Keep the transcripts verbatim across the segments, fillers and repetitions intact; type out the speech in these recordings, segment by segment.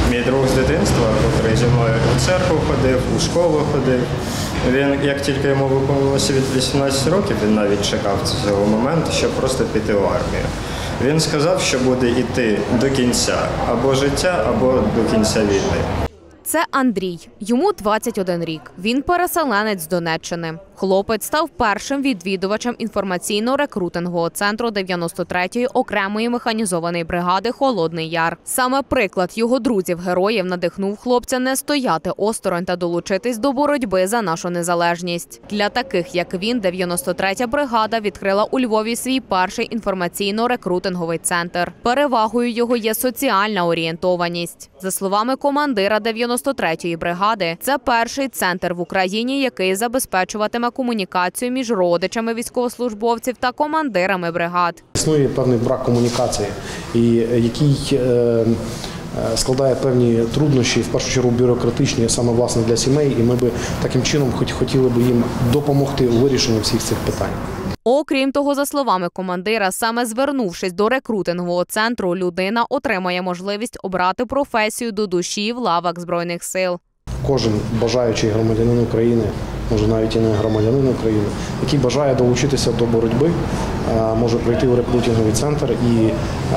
мій друг з дитинства, який зі мною в церкву ходив, у школу ходив. Він, як тільки йому виповнилося від вісімнадцяти років, він навіть чекав цього моменту, щоб просто піти в армію. Він сказав, що буде йти до кінця або життя, або до кінця війни. Це Андрій. Йому двадцять один рік. Він переселенець з Донеччини. Хлопець став першим відвідувачем інформаційно-рекрутингового центру дев'яносто третьої окремої механізованої бригади «Холодний Яр». Саме приклад його друзів-героїв надихнув хлопця не стояти осторонь та долучитись до боротьби за нашу незалежність. Для таких, як він, дев'яносто третя бригада відкрила у Львові свій перший інформаційно-рекрутинговий центр. Перевагою його є соціальна орієнтованість. За словами командира дев'яносто третьої бригади, це перший центр в Україні, який забезпечуватиме комунікацію між родичами військовослужбовців та командирами бригад. Існує певний брак комунікації, і який складає певні труднощі, в першу чергу бюрократичні, саме власне для сімей, і ми би таким чином хоч хотіли б їм допомогти у вирішенні всіх цих питань. Окрім того, за словами командира, саме звернувшись до рекрутингового центру, людина отримає можливість обрати професію до душі в лавах Збройних сил. Кожен бажаючий громадянин України, може навіть і не громадянин України, який бажає долучитися до боротьби, може прийти у рекрутинговий центр і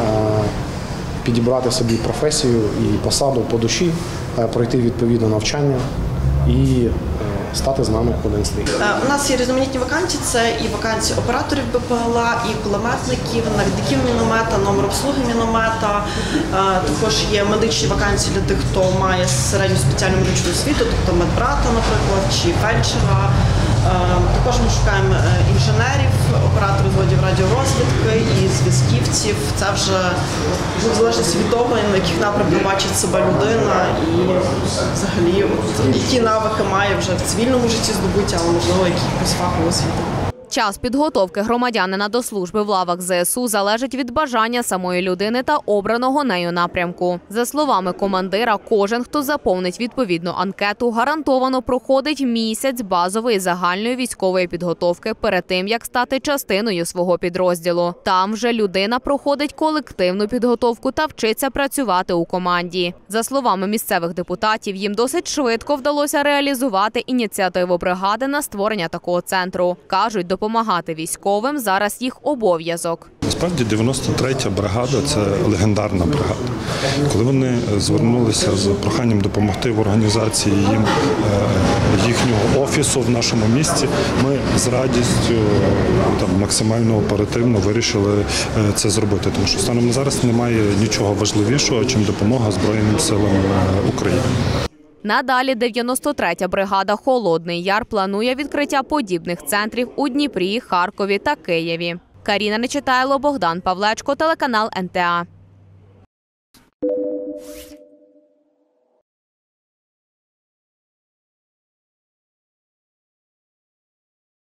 підібрати собі професію і посаду по душі, пройти відповідне навчання і стати з нами один з них. У нас є різноманітні вакансії, це і вакансії операторів БПЛА, і кулеметників, навідників міномета, номер обслуги міномета. Також є медичні вакансії для тих, хто має середню спеціальну медичну освіту, тобто медбрата, наприклад, чи фельдшера. Також ми шукаємо інженерів, операторів зводів радіорозвідки і зв'язківців. Це вже в залежності від того, на яких напрямках бачить себе людина і взагалі от, які навики має вже в цивільному житті здобуття, але можливо якісь фахову освіту. Час підготовки громадянина до служби в лавах ЗСУ залежить від бажання самої людини та обраного нею напрямку. За словами командира, кожен, хто заповнить відповідну анкету, гарантовано проходить місяць базової загальної військової підготовки перед тим, як стати частиною свого підрозділу. Там вже людина проходить колективну підготовку та вчиться працювати у команді. За словами місцевих депутатів, їм досить швидко вдалося реалізувати ініціативу бригади на створення такого центру. Кажуть, допомагати військовим зараз їх обов'язок. Насправді дев'яносто третя бригада – це легендарна бригада. Коли вони звернулися з проханням допомогти в організації їм їхнього офісу в нашому місті, ми з радістю там, максимально оперативно вирішили це зробити. Тому що станом на зараз немає нічого важливішого, чим допомога Збройним силам України. Надалі дев'яносто третя бригада «Холодний Яр» планує відкриття подібних центрів у Дніпрі, Харкові та Києві. Каріна Нечитайло, Богдан Павлечко, телеканал ен те а.